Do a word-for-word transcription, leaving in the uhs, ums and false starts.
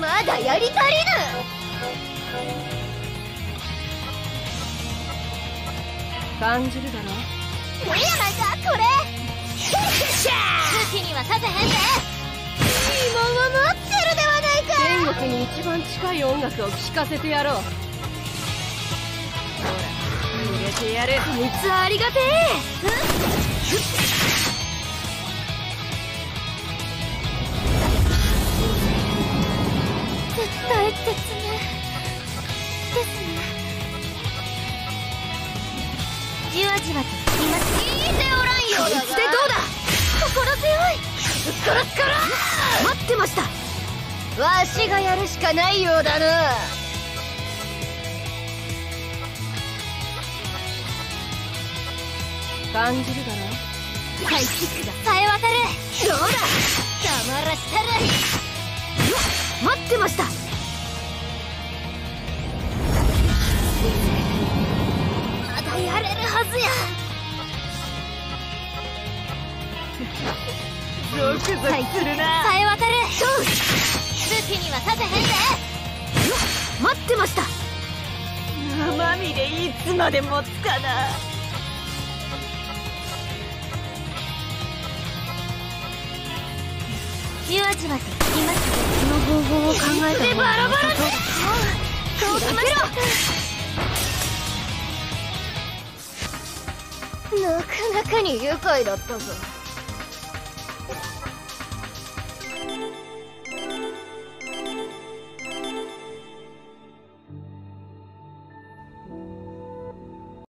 まだやり足りぬ。 感じるだろ。 いいやないかこれ。好きにはさせへんで。いいもんを持ってるではないか。 天国に一番近い音楽を聴かせてやろう。ほら入れてやる。 こいつはありがてえ。絶対絶命ですね。じわじわと今聞いておらんようだが。こいつでどうだ。心強い。ぶっ殺すから。待ってました。わしがやるしかないようだな。 感じるだろ。 ハイキックがさえ渡る。どうだ。黙らしたる。待ってました。まだやれるはずや。 ゾクゾクするな。 さえ渡る。そう好きにはさせへんで。待ってました。 まみれいつまで持つかな。 じわじわときます。その方法を考えたでバラバラで。そうきました。なかなかに愉快だったぞ。